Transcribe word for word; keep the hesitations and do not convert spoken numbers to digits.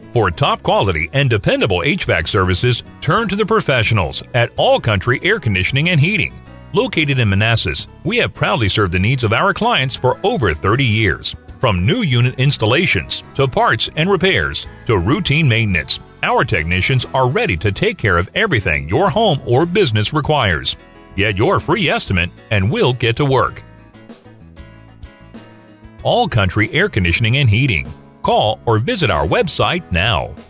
For top quality and dependable H V A C services, turn to the professionals at All Country Air Conditioning and Heating. Located in Manassas, we have proudly served the needs of our clients for over thirty years. From new unit installations, to parts and repairs, to routine maintenance, our technicians are ready to take care of everything your home or business requires. Get your free estimate and we'll get to work. All Country Air Conditioning and Heating. Call or visit our website now.